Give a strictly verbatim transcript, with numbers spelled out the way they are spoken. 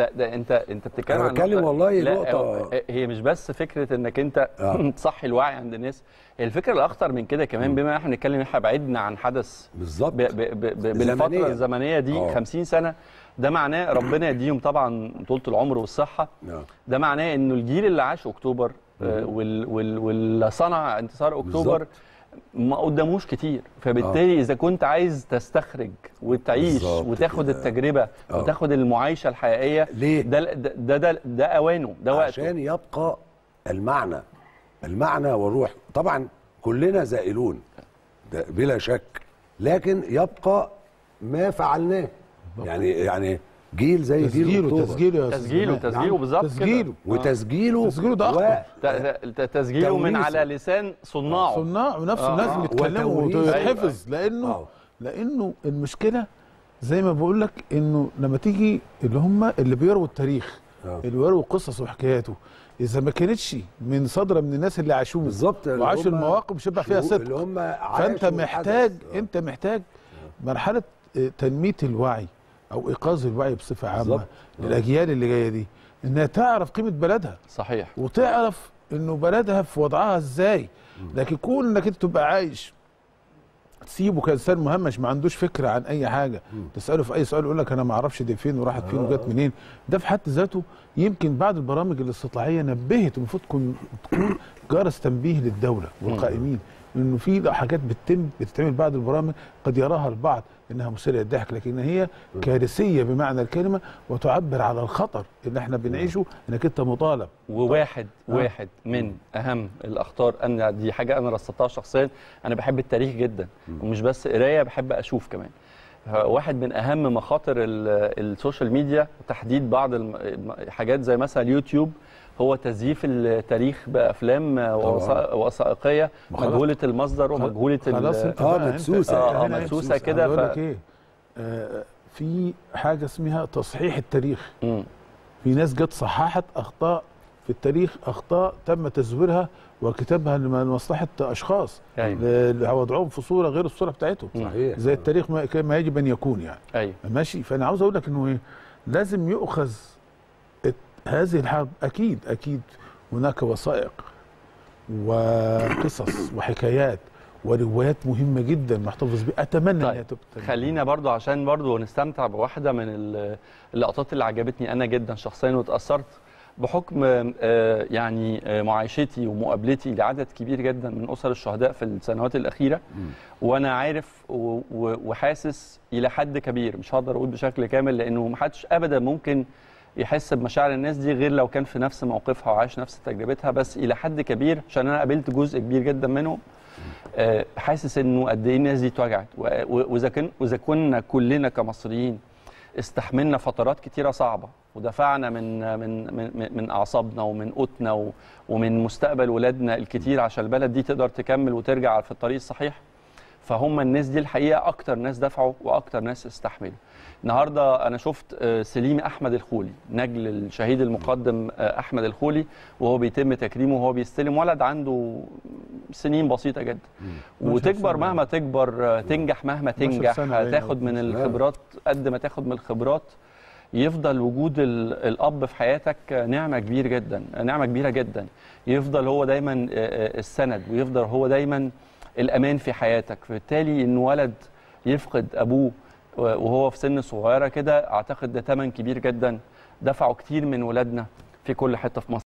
ده, ده انت انت بتتكلم انا بتكلم والله نقطه. هي مش بس فكره انك انت آه. تصحي الوعي عند الناس، هي الفكره الاخطر من كده كمان. بما احنا بنتكلم احنا بعدنا عن حدث بالظبط بالفتره الزمنيه دي أوه. خمسين سنه، ده معناه ربنا يديهم طبعا طولة العمر والصحه. آه. ده معناه انه الجيل اللي عاش اكتوبر آه وال وال واللي صنع انتصار اكتوبر بالزبط. ما قداموش كتير، فبالتالي آه. اذا كنت عايز تستخرج وتعيش وتاخد كده. التجربه آه. وتاخد المعايشه الحقيقيه ليه؟ ده ده ده, ده, ده اوانه، ده وقته عشان يبقى المعنى المعنى والروح. طبعا كلنا زائلون ده بلا شك، لكن يبقى ما فعلناه. يعني يعني جيل زي جيل اكتوبر تسجيله تسجيله تسجيله بالظبط تسجيله وتسجيله تسجيله ده اخطر تسجيله من على لسان صناعه صناع ونفس الناس اللي بيتكلموا ويتحفظ. لانه آه. لانه المشكله زي ما بقول لك انه لما تيجي اللي هم اللي بيرووا التاريخ آه. اللي بيرووا قصص وحكاياته، اذا ما كانتش من صدر من الناس اللي عاشوه بالظبط وعاشوا المواقف مش هيبقى فيها صدق. فانت محتاج آه. انت محتاج مرحله تنميه الوعي او ايقاظ الوعي بصفه عامه للاجيال اللي جايه دي، انها تعرف قيمه بلدها. صحيح. وتعرف انه بلدها في وضعها ازاي. لكن كون انك انت تبقى عايش تسيبه كانسان مهمش ما عندوش فكره عن اي حاجه، تساله في اي سؤال يقول لك انا ما اعرفش دي فين وراحت فين وجت منين. ده في حد ذاته يمكن بعض البرامج الاستطلاعيه نبهت، المفروض تكون تكون جرس تنبيه للدوله والقائمين انه في حاجات بتتم بتتعمل بعض البرامج قد يراها البعض انها مثيره للضحك، لكن هي كارثيه بمعنى الكلمه وتعبر على الخطر اللي احنا بنعيشه، انك انت مطالب. وواحد آه. واحد من اهم الاخطار، انا دي حاجه انا رصدتها شخصيا، انا بحب التاريخ جدا ومش بس قرايه، بحب اشوف كمان. واحد من اهم مخاطر السوشيال ميديا وتحديد بعض الحاجات زي مثلا اليوتيوب هو تزييف التاريخ بافلام وثائقيه مجهوله المصدر ومجهوله اه مدسوسه اه مدسوسه كده. بقول لك ايه، آه في حاجه اسمها تصحيح التاريخ. م. في ناس جت صححت اخطاء في التاريخ، اخطاء تم تزويرها وكتابها لمصلحه اشخاص وضعهم في صوره غير الصوره بتاعتهم. صحيح. زي التاريخ ما يجب ان يكون يعني. أيوه. ماشي. فانا عاوز اقول لك انه ايه، لازم يؤخذ هذه الحرب. اكيد اكيد هناك وثائق وقصص وحكايات وروايات مهمه جدا محتفظ بها، اتمنى طيب. انها تكتب. خلينا برضو عشان برضو نستمتع بواحده من اللقطات اللي عجبتني انا جدا شخصيا واتاثرت بحكم يعني معايشتي ومقابلتي لعدد كبير جدا من اسر الشهداء في السنوات الاخيره. م. وانا عارف وحاسس الى حد كبير، مش هقدر اقول بشكل كامل لانه ما حدش ابدا ممكن يحس بمشاعر الناس دي غير لو كان في نفس موقفها وعايش نفس تجربتها، بس الى حد كبير عشان انا قابلت جزء كبير جدا منهم. أه حاسس انه قد ايه الناس دي اتوجعت، واذا كن واذا كنا كلنا كمصريين استحملنا فترات كتيره صعبه ودفعنا من من من من اعصابنا ومن قوتنا ومن مستقبل ولادنا الكتير عشان البلد دي تقدر تكمل وترجع في الطريق الصحيح، فهم الناس دي الحقيقه اكتر ناس دفعوا واكتر ناس استحملوا. النهارده انا شفت سليم احمد الخولي، نجل الشهيد المقدم احمد الخولي، وهو بيتم تكريمه وهو بيستلم ولد عنده سنين بسيطه جدا. وتكبر مهما تكبر، تنجح مهما تنجح، تاخد من الخبرات قد ما تاخد من الخبرات، يفضل وجود الاب في حياتك نعمه كبيره جدا، نعمه كبيره جدا. يفضل هو دايما السند ويفضل هو دايما الامان في حياتك. فبالتالي ان ولد يفقد ابوه وهو في سن صغيره كده، اعتقد ده ثمن كبير جدا دفعوا كتير من ولادنا في كل حته في مصر.